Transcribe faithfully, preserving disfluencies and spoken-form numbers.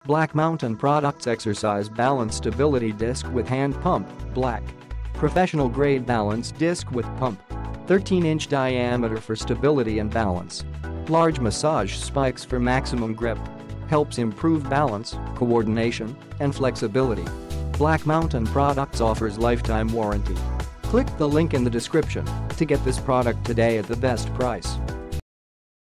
Black Mountain Products Exercise Balance Stability Disc with Hand Pump, Black. Professional grade balance disc with pump. thirteen inch diameter for stability and balance. Large massage spikes for maximum grip. Helps improve balance, coordination, and flexibility. Black Mountain Products offers lifetime warranty. Click the link in the description to get this product today at the best price.